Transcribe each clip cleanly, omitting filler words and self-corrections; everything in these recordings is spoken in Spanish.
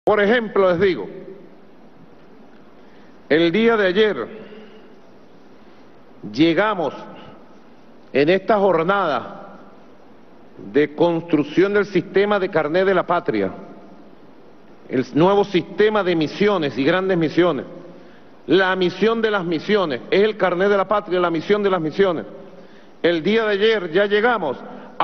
Por ejemplo, les digo, el día de ayer llegamos en esta jornada de construcción del sistema de carnet de la patria, el nuevo sistema de misiones y grandes misiones. La misión de las misiones es el carnet de la patria, la misión de las misiones. El día de ayer ya llegamos a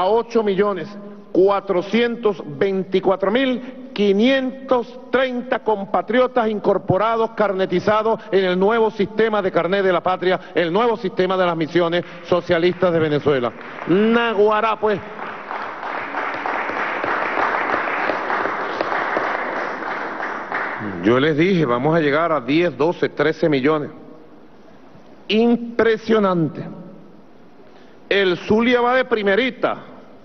8.424.530 compatriotas incorporados, carnetizados en el nuevo sistema de carnet de la patria, el nuevo sistema de las misiones socialistas de Venezuela. Naguará, pues. Yo les dije, vamos a llegar a 10, 12, 13 millones. Impresionante. El Zulia va de primerita.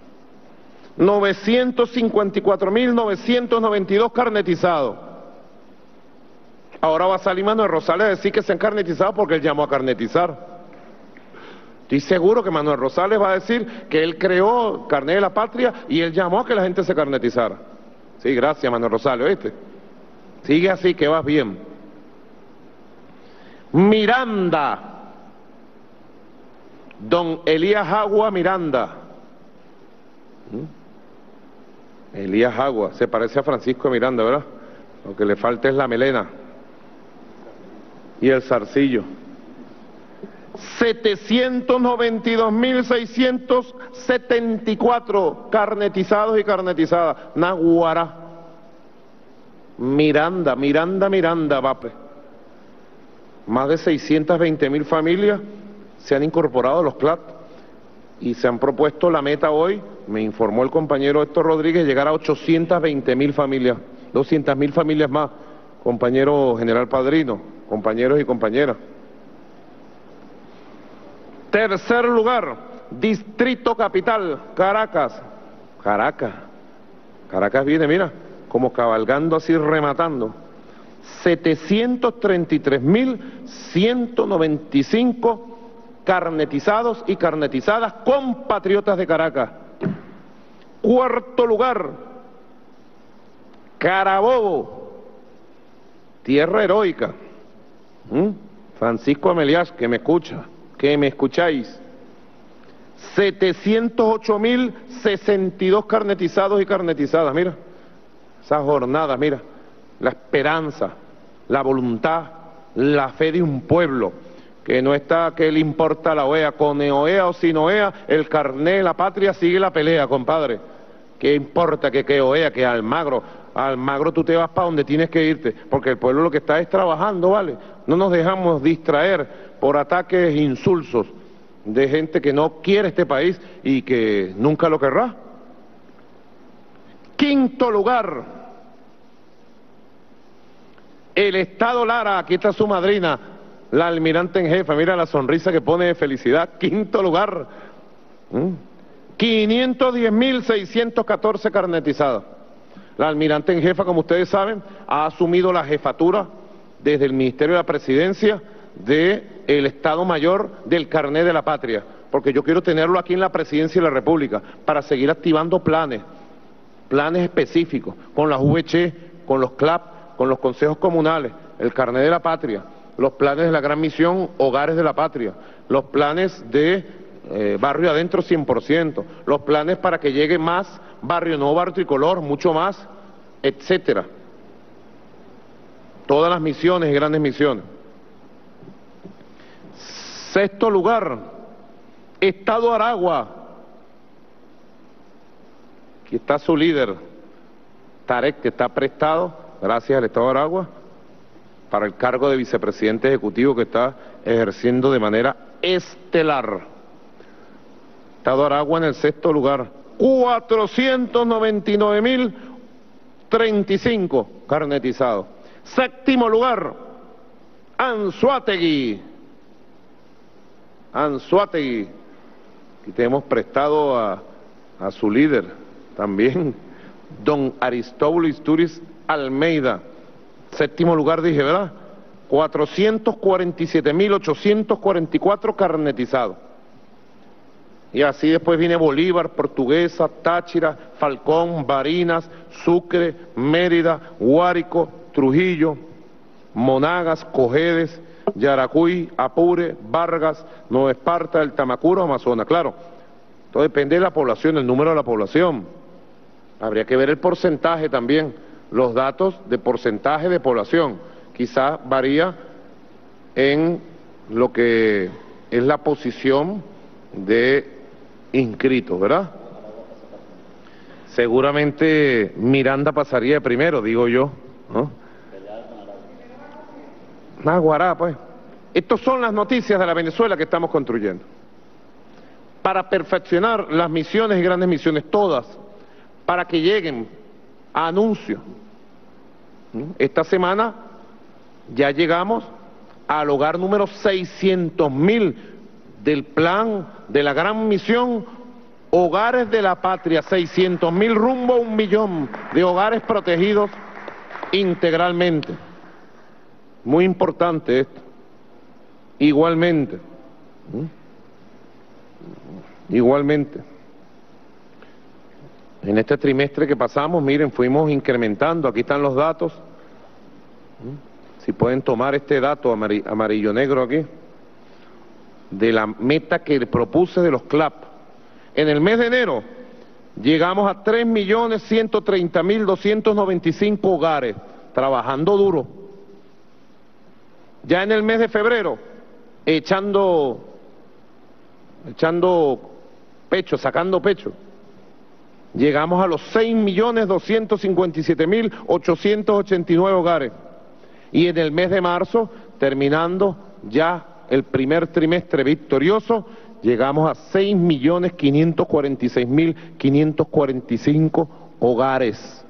954.992 carnetizados. Ahora va a salir Manuel Rosales a decir que se han carnetizado porque él llamó a carnetizar. Estoy seguro que Manuel Rosales va a decir que él creó carnet de la patria y él llamó a que la gente se carnetizara. Sí, gracias Manuel Rosales, ¿oíste? Sigue así que vas bien. Miranda. Don Elías Agua Miranda. Elías Agua, se parece a Francisco Miranda, ¿verdad? Lo que le falta es la melena y el zarcillo. 792.674 carnetizados y carnetizadas. Naguará. Miranda, vape. Más de 620.000 familias se han incorporado a los CLAT y se han propuesto la meta hoy, me informó el compañero Héctor Rodríguez, llegar a 820.000 familias, 200.000 familias más, compañero general Padrino, compañeros y compañeras. Tercer lugar, Distrito Capital, Caracas. Caracas viene, mira, como cabalgando así, rematando. 733.195 carnetizados y carnetizadas compatriotas de Caracas. Cuarto lugar, Carabobo, tierra heroica. Francisco Ameliás, que me escucha, que me escucháis. 708.062 carnetizados y carnetizadas, mira. Esas jornadas, mira. La esperanza, la voluntad, la fe de un pueblo, que no está que le importa la OEA, con OEA o sin OEA, el carné de la patria sigue la pelea, compadre. ¿Qué importa que OEA, que Almagro tú te vas para donde tienes que irte, porque el pueblo lo que está es trabajando, ¿vale? No nos dejamos distraer por ataques insulsos de gente que no quiere este país y que nunca lo querrá. Quinto lugar, el Estado Lara, aquí está su madrina, la almirante en jefe, mira la sonrisa que pone de felicidad. Quinto lugar, 510.614 carnetizadas. La almirante en jefa, como ustedes saben, ha asumido la jefatura desde el Ministerio de la Presidencia del Estado Mayor del Carnet de la Patria, porque yo quiero tenerlo aquí en la Presidencia de la República para seguir activando planes específicos, con las VC, con los CLAP, con los consejos comunales, el Carnet de la Patria, los planes de la Gran Misión Hogares de la Patria, los planes de Barrio Adentro 100%, los planes para que llegue más Barrio Nuevo, Barrio Tricolor, mucho más, etcétera. Todas las misiones y grandes misiones. Sexto lugar, Estado Aragua. Aquí está su líder, Tarek, que está prestado, gracias al Estado de Aragua, para el cargo de vicepresidente ejecutivo que está ejerciendo de manera estelar. Estado de Aragua en el sexto lugar, 499.035 carnetizados. Séptimo lugar, Anzoátegui. Aquí tenemos prestado a su líder también, don Aristóbulo Isturiz Almeida. Séptimo lugar dije, ¿verdad? 447.844 carnetizados. Y así después viene Bolívar, Portuguesa, Táchira, Falcón, Barinas, Sucre, Mérida, Guárico, Trujillo, Monagas, Cojedes, Yaracuy, Apure, Vargas, Nueva Esparta, El Tamacuro, Amazonas. Claro, todo depende de la población, el número de la población. Habría que ver el porcentaje también, los datos de porcentaje de población. Quizás varía en lo que es la posición de inscritos, ¿verdad? Seguramente Miranda pasaría de primero, digo yo, ¿no? Naguará, pues. Estas son las noticias de la Venezuela que estamos construyendo. Para perfeccionar las misiones y grandes misiones, todas, para que lleguen a anuncios. Esta semana ya llegamos al hogar número 600.000 del plan de la gran misión Hogares de la Patria, 600.000 rumbo a 1 millón de hogares protegidos integralmente. Muy importante esto. Igualmente, en este trimestre que pasamos, miren, fuimos incrementando, aquí están los datos, si pueden tomar este dato amarillo-negro aquí, de la meta que propuse de los CLAP. En el mes de enero llegamos a 3.130.295 hogares, trabajando duro. Ya en el mes de febrero, echando pecho, sacando pecho, llegamos a los 6.257.889 hogares. Y en el mes de marzo, terminando ya el primer trimestre victorioso, llegamos a 6.546.545 hogares.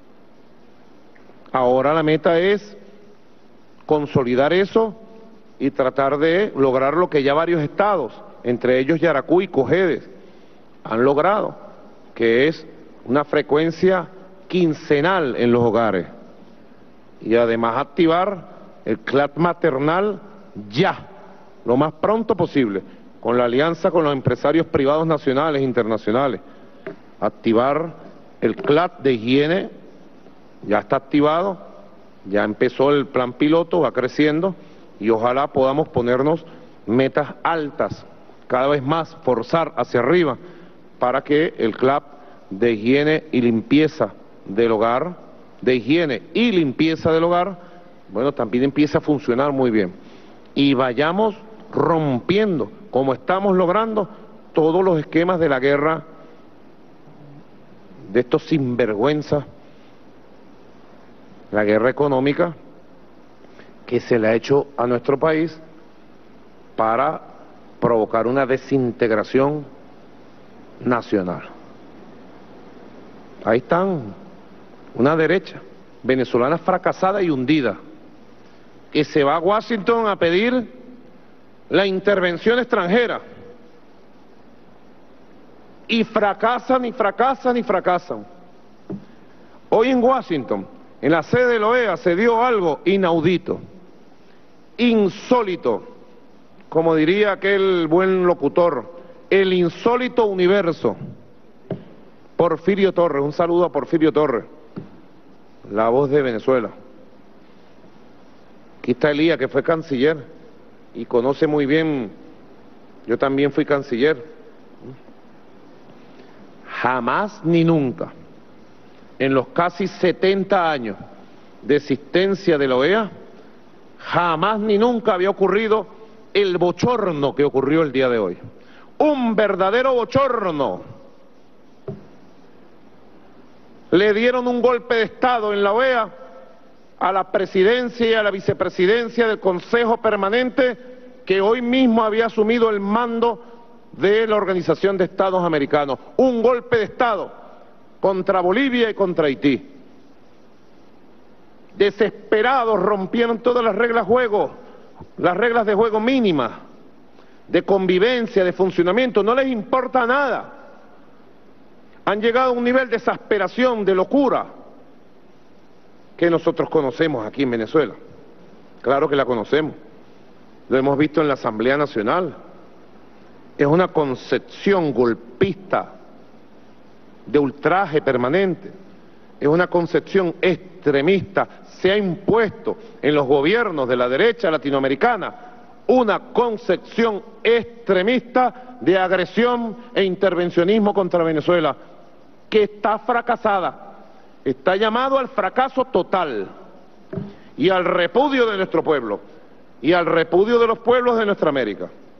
Ahora la meta es consolidar eso y tratar de lograr lo que ya varios estados, entre ellos Yaracuy y Cojedes, han logrado, que es una frecuencia quincenal en los hogares. Y además activar el CLAP maternal ya, lo más pronto posible, con la alianza con los empresarios privados nacionales e internacionales. Activar el CLAP de higiene, ya está activado, ya empezó el plan piloto, va creciendo, y ojalá podamos ponernos metas altas, cada vez más, forzar hacia arriba, para que el CLAP de higiene y limpieza del hogar, bueno, también empieza a funcionar muy bien. Y vayamos rompiendo, como estamos logrando, todos los esquemas de la guerra, de estos sinvergüenzas, la guerra económica que se le ha hecho a nuestro país para provocar una desintegración nacional. Ahí están, una derecha venezolana fracasada y hundida, que se va a Washington a pedir la intervención extranjera, y fracasan y fracasan y fracasan. Hoy en Washington, en la sede de la OEA, se dio algo inaudito, insólito, como diría aquel buen locutor, el insólito universo. Porfirio Torres, un saludo a Porfirio Torres, la voz de Venezuela. Aquí está Elías, que fue canciller y conoce muy bien, yo también fui canciller. Jamás ni nunca, en los casi 70 años de existencia de la OEA, jamás ni nunca había ocurrido el bochorno que ocurrió el día de hoy. Un verdadero bochorno. Le dieron un golpe de Estado en la OEA a la presidencia y a la vicepresidencia del Consejo Permanente, que hoy mismo había asumido el mando de la Organización de Estados Americanos. Un golpe de Estado contra Bolivia y contra Haití. Desesperados rompieron todas las reglas de juego mínimas, de convivencia, de funcionamiento, no les importa nada. Han llegado a un nivel de exasperación, de locura, que nosotros conocemos aquí en Venezuela. Claro que la conocemos, lo hemos visto en la Asamblea Nacional, es una concepción golpista de ultraje permanente, es una concepción extremista. Se ha impuesto en los gobiernos de la derecha latinoamericana una concepción extremista de agresión e intervencionismo contra Venezuela, que está fracasada, está llamado al fracaso total y al repudio de nuestro pueblo y al repudio de los pueblos de nuestra América.